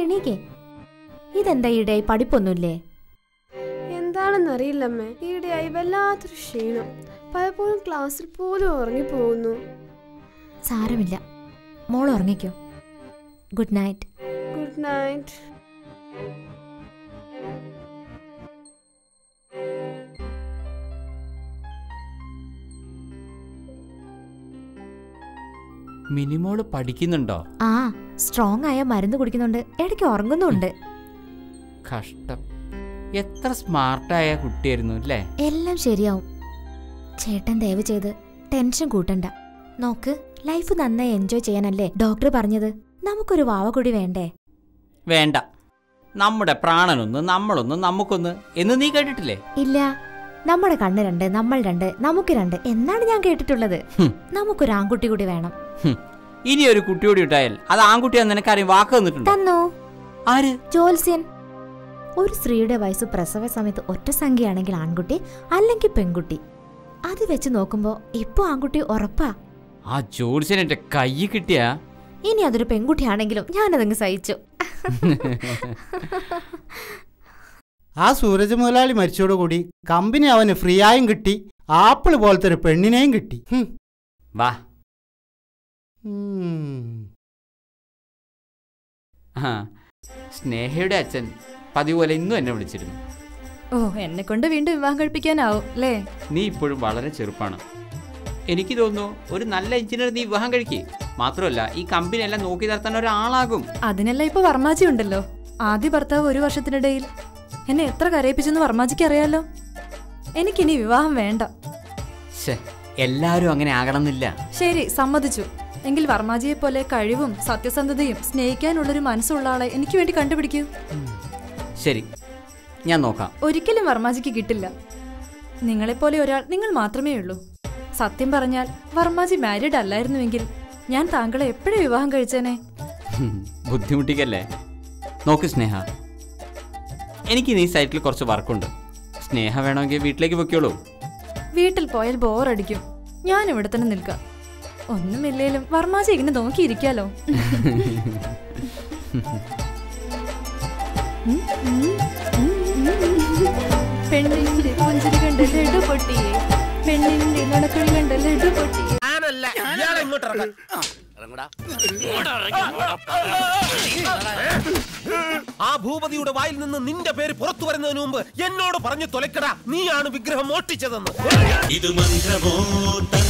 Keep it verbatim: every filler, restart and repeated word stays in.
എണീക്കേ. ഇതെന്താ ഈടെയായി പഠിപ്പൊന്നുമില്ലേ? എന്താണെന്നറിയില്ലമ്മേ, ഈടെയായി വല്ലാത്തൊരു ക്ഷീണം. പലപ്പോഴും ക്ലാസ്സിൽ പോലും ഉറങ്ങിപ്പോകുന്നു. സാരമില്ല, മോൾ ഉറങ്ങിക്കോ. Good night. Good night. Minimol പഠിക്കുന്നുണ്ടോ? ആ, സ്ട്രോങ് ആയ മരുന്ന് കുടിക്കുന്നുണ്ട്, ഇടയ്ക്ക് ഉറങ്ങുന്നുണ്ട്. കഷ്ടം, എത്ര സ്മാർട്ടായ കുട്ടിയായിരുന്നു അല്ലേ? എല്ലാം ശരിയാവും. ചേട്ടൻ ദയവ് ചെയ്ത് ടെൻഷൻ കൂട്ടണ്ട. നോക്ക്, ലൈഫ് നന്നായി എൻജോയ് ചെയ്യാനല്ലേ ഡോക്ടർ പറഞ്ഞത്. നമുക്കൊരു വാവക്കുടി വേണ്ടേ? വേണ്ട, നമ്മുടെ പ്രാണനൊന്ന് നമ്മളൊന്ന് നമുക്കൊന്ന് എന്ന് നീ കേട്ടിട്ടില്ലേ? ഇല്ല, നമ്മുടെ കണ്ണ് രണ്ട്, നമ്മൾ രണ്ട്, നമുക്ക് രണ്ട് എന്നാണ് ഞാൻ കേട്ടിട്ടുള്ളത്. നമുക്കൊരു ആൺകുട്ടി കൂടി വേണം. ഇനി ഒരു കുട്ടിയോടി ഇട്ടായാൽ അത് ആൺകുട്ടിയാന്ന് നിനക്കറിയാം വാക്ക് തന്നിട്ടുണ്ട്. തന്നോ? ആര്? ജോത്സ്യൻ. ഒരു സ്ത്രീയുടെ വയസ്സ് പ്രസവ സമയത്ത് ഒറ്റ സംഖ്യയാണെങ്കിൽ ആൺകുട്ടി, അല്ലെങ്കിൽ പെൺകുട്ടി. അത് വെച്ച് നോക്കുമ്പോ ഇപ്പൊ ആൺകുട്ടി ഉറപ്പാ. ആ ജോത്സ്യൻ എന്റെ കൈ കിട്ടിയ ഇനി അതൊരു പെൺകുട്ടിയാണെങ്കിലും ഞാനതങ്ങ് സഹിച്ചു. ആ സൂരജ് മുതലാളി മരിച്ചോടുകൂടി കമ്പനി അവന് ഫ്രീ ആയും കിട്ടി, ആപ്പിൾ പോലത്തെ ഒരു പെണ്ണിനെയും കിട്ടി. വാ. ആ, സ്നേഹയുടെ അച്ഛൻ പതിവ് പോലെ ഇന്നും എന്നെ വിളിച്ചിരുന്നു. ഓ, എന്നെ കൊണ്ട് വീണ്ടും വിവാഹം കഴിപ്പിക്കാനാവും അല്ലേ? നീ ഇപ്പോഴും വളരെ ചെറുപ്പാണ്. എനിക്ക് തോന്നുന്നു ഒരു നല്ല എഞ്ചിനീയർ നീ വിവാഹം കഴിക്കേ. മാത്രമല്ല ഈ കമ്പനി എല്ലാം നോക്കി നടത്താൻ ഒരാളാകും. അതിനെല്ലാം ഇപ്പൊ വർമാജി ഉണ്ടല്ലോ. ആദ്യ ഭർത്താവ് ഒരു വർഷത്തിനിടയിൽ എന്നെ എത്ര കരയിപ്പിച്ചെന്ന് വർമാജിക്ക് അറിയാലോ. എനിക്കിനി വിവാഹം വേണ്ട. എല്ലാരും അങ്ങനെ ആകണമെന്നില്ല. ശരി, സമ്മതിച്ചു. എങ്കിൽ വർമാജിയെ പോലെ കഴിവും സത്യസന്ധതയും സ്നേഹിക്കാനുള്ളൊരു മനസ്സുള്ള ആളെ എനിക്ക് വേണ്ടി കണ്ടുപിടിക്കൂ. ശരി, ഞാൻ നോക്കാം. ഒരിക്കലും വർമാജിക്ക് കിട്ടില്ല. നിങ്ങളെപ്പോലെ ഒരാൾ നിങ്ങൾ മാത്രമേ ഉള്ളൂ. സത്യം പറഞ്ഞാൽ വർമാജി മാരീഡ് അല്ലായിരുന്നുവെങ്കിൽ ഞാൻ താങ്കളെ എപ്പോഴും വിവാഹം കഴിച്ചേനെ. ബുദ്ധിമുട്ടിക്കല്ലേ. നോക്ക് സ്നേഹ, എനിക്ക് ഈ സൈറ്റിൽ കുറച്ച് വർക്കുണ്ട്. സ്നേഹ വേണമെങ്കിൽ വീട്ടിലേക്ക് പൊയ്ക്കോളൂ. വീട്ടിൽ പോയാൽ ബോറടിക്കും. ഞാൻ ഇവിടെ തന്നെ നിൽക്കാം. ഒന്നുമില്ലേലും വർമാജി ഇങ്ങനെ നോക്കിയിരിക്കാലോ. പെണ്ണിന്റെ പുഞ്ചിരി കണ്ട് ലഡു പൊട്ടിയേ, പെണ്ണിന്റെ നടക്കുഴി കണ്ട് ലഡു പൊട്ടിയേ. ആ ഭൂപതിയുടെ വായിൽ നിന്ന് നിന്റെ പേര് പുറത്തു വരുന്നതിന് മുമ്പ് എന്നോട് പറഞ്ഞു തൊലക്കടാ, നീയാണ് വിഗ്രഹം മോഷ്ടിച്ചതെന്ന്. ഇത് മന്ത്രമോ